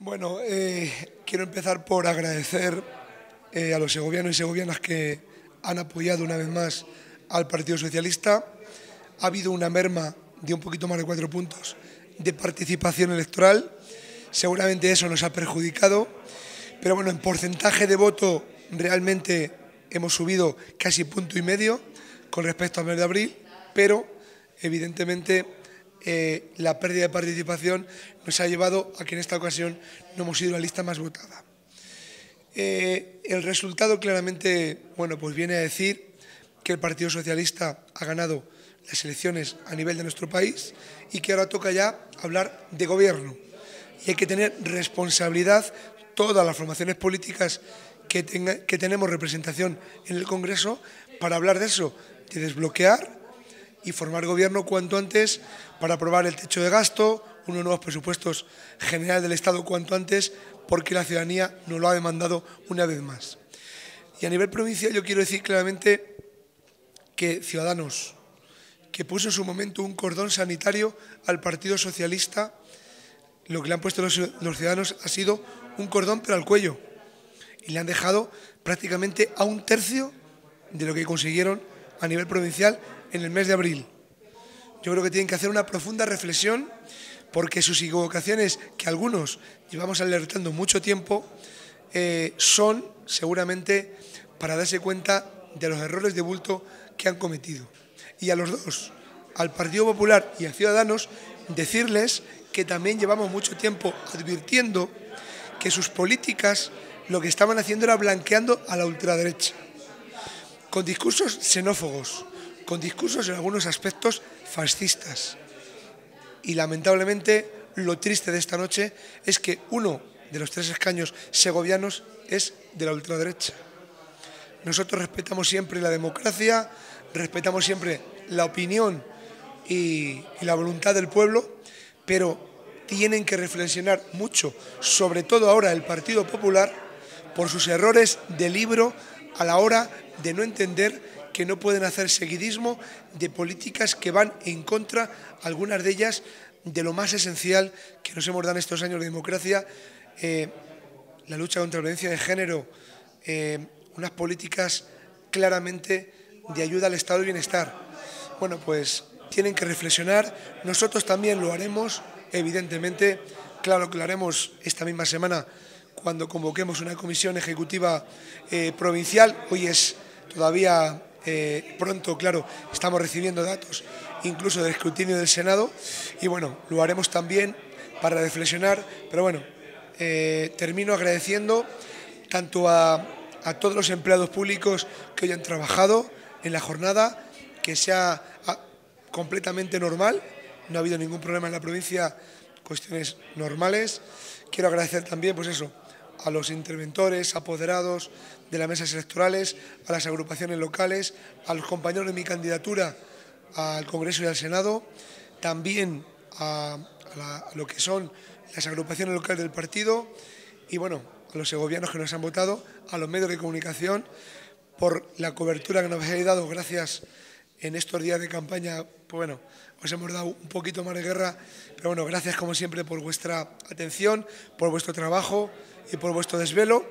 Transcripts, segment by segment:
Bueno, quiero empezar por agradecer a los segovianos y segovianas que han apoyado una vez más al Partido Socialista. Ha habido una merma de un poquito más de 4 puntos de participación electoral. Seguramente eso nos ha perjudicado, pero bueno, en porcentaje de voto realmente hemos subido casi 1,5 puntos con respecto al mes de abril, pero evidentemente la pérdida de participación nos ha llevado a que en esta ocasión no hemos sido la lista más votada. El resultado claramente, bueno, pues viene a decir que el Partido Socialista ha ganado las elecciones a nivel de nuestro país y que ahora toca ya hablar de gobierno. Y hay que tener responsabilidad todas las formaciones políticas que tenemos representación en el Congreso para hablar de eso, de desbloquear y formar gobierno cuanto antes para aprobar el techo de gasto, unos nuevos presupuestos generales del Estado cuanto antes, porque la ciudadanía nos lo ha demandado una vez más. Y a nivel provincial yo quiero decir claramente que Ciudadanos, que puso en su momento un cordón sanitario al Partido Socialista, lo que le han puesto los ciudadanos ha sido un cordón pero al cuello, y le han dejado prácticamente a 1/3 de lo que consiguieron a nivel provincial en el mes de abril. Yo creo que tienen que hacer una profunda reflexión porque sus equivocaciones, que algunos llevamos alertando mucho tiempo, son seguramente para darse cuenta de los errores de bulto que han cometido. Y a los dos, al Partido Popular y a Ciudadanos, decirles que también llevamos mucho tiempo advirtiendo que sus políticas lo que estaban haciendo era blanqueando a la ultraderecha, con discursos xenófobos, con discursos en algunos aspectos fascistas. Y lamentablemente lo triste de esta noche es que uno de los 3 escaños segovianos es de la ultraderecha. Nosotros respetamos siempre la democracia, respetamos siempre la opinión y la voluntad del pueblo, pero tienen que reflexionar mucho, sobre todo ahora el Partido Popular, por sus errores de libro a la hora de no entender que no pueden hacer seguidismo de políticas que van en contra, algunas de ellas, de lo más esencial que nos hemos dado en estos años de democracia, la lucha contra la violencia de género, unas políticas claramente de ayuda al estado de bienestar. Bueno, pues tienen que reflexionar, nosotros también lo haremos, evidentemente, claro que lo haremos esta misma semana cuando convoquemos una comisión ejecutiva provincial. Hoy es todavía pronto, claro, estamos recibiendo datos incluso del escrutinio del Senado y bueno, lo haremos también para reflexionar, pero bueno, termino agradeciendo tanto a todos los empleados públicos que hoy han trabajado en la jornada, que sea completamente normal, no ha habido ningún problema en la provincia, cuestiones normales. Quiero agradecer también, pues eso, a los interventores, apoderados de las mesas electorales, a las agrupaciones locales, a los compañeros de mi candidatura al Congreso y al Senado, también a lo que son las agrupaciones locales del partido y bueno, a los segovianos que nos han votado, a los medios de comunicación por la cobertura que nos habéis dado. Gracias en estos días de campaña, pues bueno, os hemos dado un poquito más de guerra, pero bueno, gracias como siempre por vuestra atención, por vuestro trabajo y por vuestro desvelo.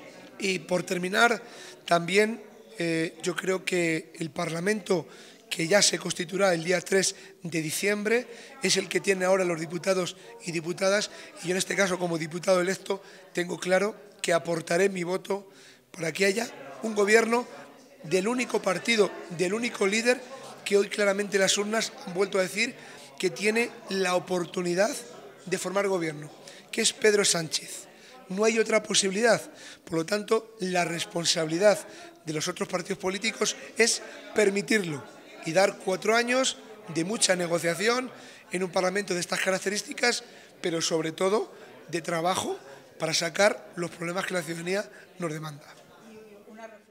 Y por terminar, también yo creo que el Parlamento, que ya se constituirá el día 3 de diciembre, es el que tiene ahora los diputados y diputadas, y yo en este caso como diputado electo tengo claro que aportaré mi voto para que haya un gobierno del único partido, del único líder que hoy claramente las urnas han vuelto a decir que tiene la oportunidad de formar gobierno, que es Pedro Sánchez. No hay otra posibilidad. Por lo tanto, la responsabilidad de los otros partidos políticos es permitirlo y dar 4 años de mucha negociación en un Parlamento de estas características, pero sobre todo de trabajo para sacar los problemas que la ciudadanía nos demanda.